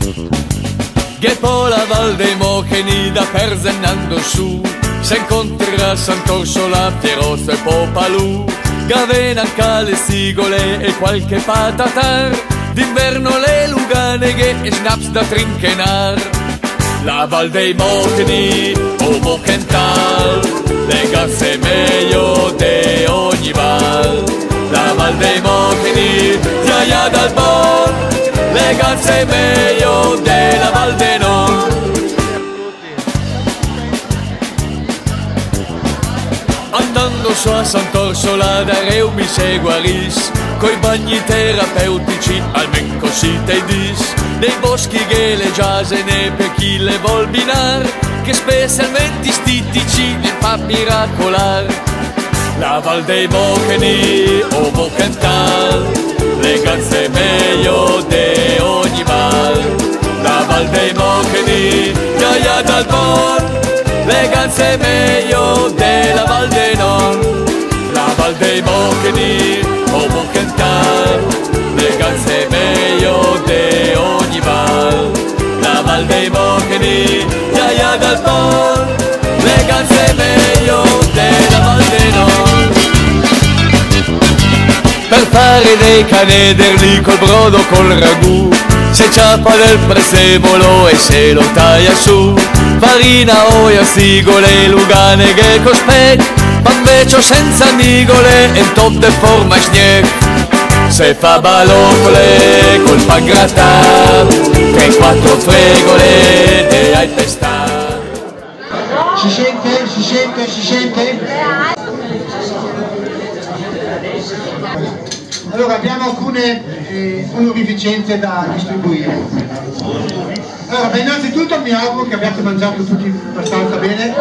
Che poi la Val dei Mocheni da Perzennando su se incontrerà Sant'Orsola, Pierozzo e Popalù, Gavena, Cale, Sigole e qualche patatar, d'inverno le luganeghe e schnaps da trinchenar. La Val dei Mocheni, o Mochental, legarse meglio de ogni val. La Val dei Mocheni, giaia dal bon, legarse meglio della Val de Non. Andando su a Sant'Orsola da Reumi se guaris, coi bagni terapeutici almen così te dis, nei boschi che le giasene per chi le vuol binar, che specialmente stitici ne fa miracolar. La Val dei Mocheni, o Mochental, legarse meglio de ogni val. La Val dei Mocheni, giaia dal bon, legarse meglio della Val de Non. La Val dei Mocheni, o Mochental, legarse meglio de ogni val. La Val dei Mocheni, giaia dal bon, legarse meglio della Val de Non. Per fare dei canederli col brodo col ragù, se ciappa del presemola e se lo taglia su, farina, oia, sigole, luganeghe cospec, panvecio senza nigole e top de forma schneck. Se fa baloccole col pan grattato, 3-4 fregole e hai pestato. Si sente? Si sente? Si sente? Allora abbiamo alcune onorificenze da distribuire. Allora, innanzitutto mi auguro che abbiate mangiato tutti abbastanza bene.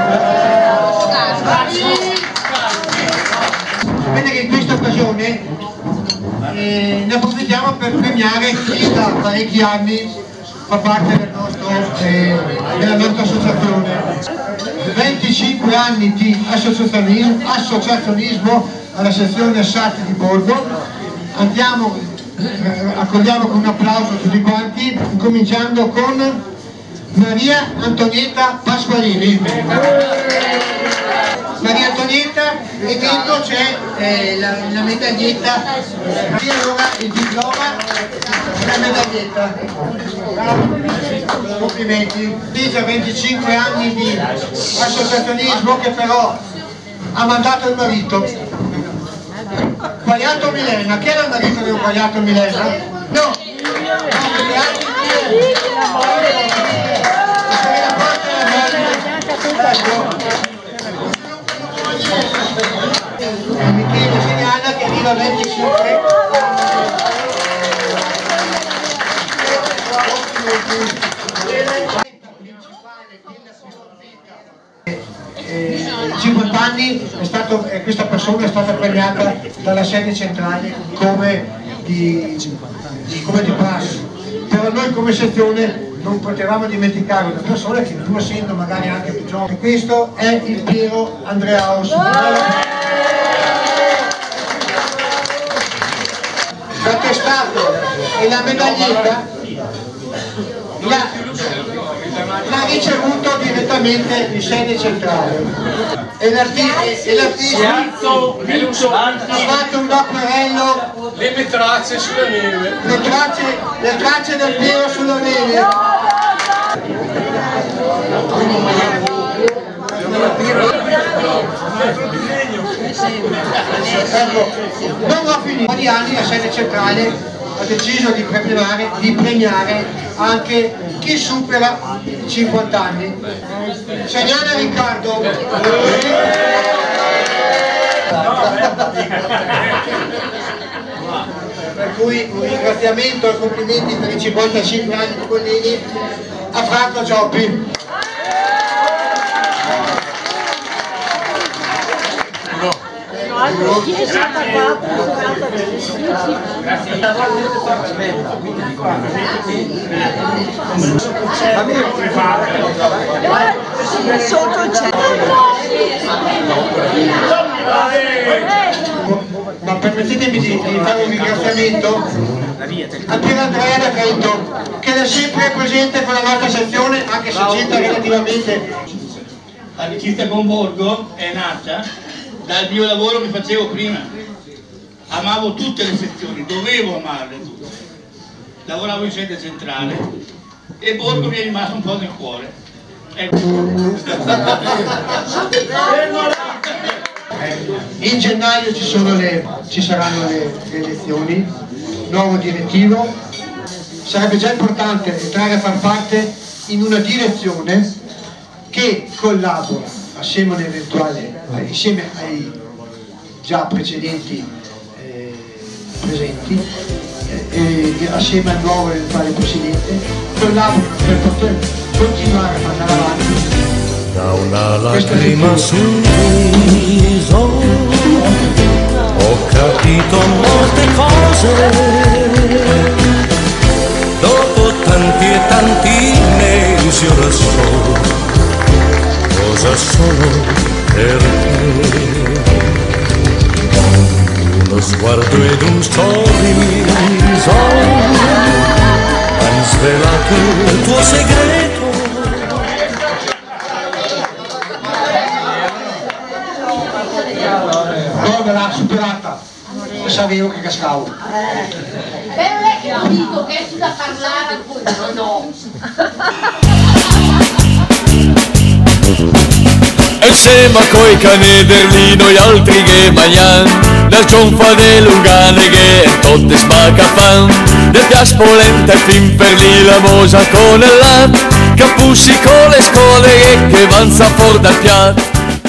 Bene che in questa occasione ne approfittiamo per premiare chi da parecchi anni fa parte della nostra associazione. 25 anni di associazionismo alla sezione Sati di Borgo. Accogliamo con un applauso tutti quanti, cominciando con Maria Antonietta Pasqualini. Maria Antonietta, e dentro c'è la medaglietta, e allora il diploma e la medaglietta. Complimenti. Dice 25 anni di associazionismo che però ha mandato il marito. Quagliato Milena, chi era il marito di Quagliato Milena? No! Michele segnala che arriva 25. In 50 anni questa persona è stata premiata dalla sede centrale come di prassi. Però noi come sezione non potevamo dimenticare una persona che, pur essendo magari anche più giovane, questo è il Piero Andreaus. L'attestato e la medaglietta l'ha ricevuto direttamente in sede centrale e l'artista ha fatto un acquerello, le tracce sulla neve, le tracce del Piero sulla neve. Ecco, non ho finito. Di anni la sede centrale ha deciso di premiare anche chi supera i 50 anni. Segnala Riccardo. Per cui un ringraziamento e complimenti per i 55 anni di Collini a Franco Gioppi. Sotto c'è. Ma permettetemi di fare un ringraziamento a Pier Andrea da Trento, che è sempre presente con la nostra sezione, anche se c'entra relativamente. L'amicizia con Borgo è nata dal mio lavoro che facevo prima. Amavo tutte le sezioni, dovevo amarle tutte. Lavoravo in sede centrale e Borgo mi è rimasto un po' nel cuore. In gennaio ci saranno le elezioni, nuovo direttivo. Sarebbe già importante entrare a far parte in una direzione che collabora insieme ai già precedenti presenti, assieme al nuovo eventuale presidente, collaborano per poter continuare a andare avanti. Da una lacrima sul viso ho capito molte cose, dopo tanti e tanti mesi ora so cosa sono per te. Uno sguardo ed un sorriso han svelato il tuo segreto. L'ha superata, sapevo che cascavo. Beh, non è che ho capito che è su da parlare ancora, no. Insieme coi canederli noi altri che mangian, dal cionfa de lungane che tutte smaccafan, del pias polenta e fin per lì la mosa con il lat, capussi con le scole che van fuori dal piatto.